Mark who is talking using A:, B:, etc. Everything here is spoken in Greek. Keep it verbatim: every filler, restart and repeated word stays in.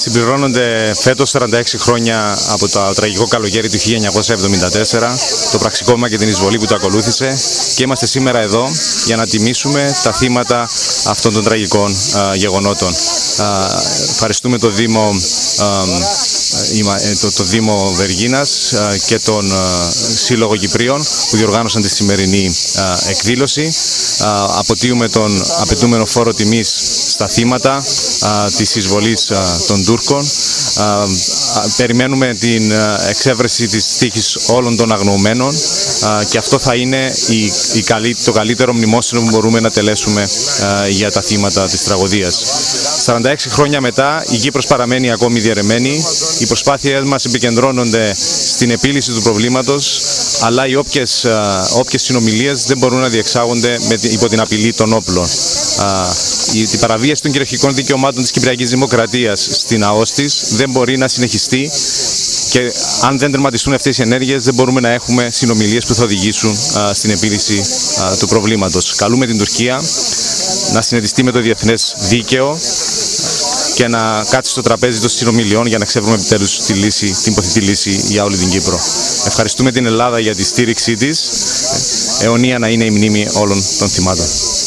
A: Συμπληρώνονται φέτος σαράντα έξι χρόνια από το τραγικό καλοκαίρι του χίλια εννιακόσια εβδομήντα τέσσερα, το πραξικόπημα και την εισβολή που το ακολούθησε, και είμαστε σήμερα εδώ για να τιμήσουμε τα θύματα αυτών των τραγικών α, γεγονότων. Α, ευχαριστούμε το Δήμο, α, το, το Δήμο Βεργίνας α, και τον α, Σύλλογο Κυπρίων που διοργάνωσαν τη σημερινή α, εκδήλωση. Α, αποτείουμε τον απαιτούμενο φόρο τιμής στα θύματα α, της εισβολής α, των Τούρκων. Α, α, περιμένουμε την α, εξέβρεση της τύχης όλων των αγνοωμένων α, και αυτό θα είναι η, η καλύ, το καλύτερο μνημόσυνο που μπορούμε να τελέσουμε α, για τα θύματα της τραγωδίας. σαράντα έξι χρόνια μετά η Κύπρος παραμένει ακόμη διαιρεμένη, οι προσπάθειές μας επικεντρώνονται στην επίλυση του προβλήματος, αλλά οι όποιες, α, όποιες συνομιλίες δεν μπορούν να διεξάγονται με, υπό την απειλή των όπλων. Α, η, η παραβίαση των κυριαρχικών δικαιωμάτων της Κυπριακής Δημοκρατίας στην ΑΟΣ της δεν μπορεί να συνεχιστεί, και αν δεν τερματιστούν αυτές οι ενέργειες δεν μπορούμε να έχουμε συνομιλίες που θα οδηγήσουν α, στην επίλυση α, του προβλήματος. Καλούμε την Τουρκία να συνετιστεί με το διεθνές δίκαιο και να κάτσει στο τραπέζι των συνομιλιών για να ξεβρούμε επιτέλους τη λύση, την υποθητή λύση για όλη την Κύπρο. Ευχαριστούμε την Ελλάδα για τη στήριξή της. Αιωνία να είναι η μνήμη όλων των θυμάτων.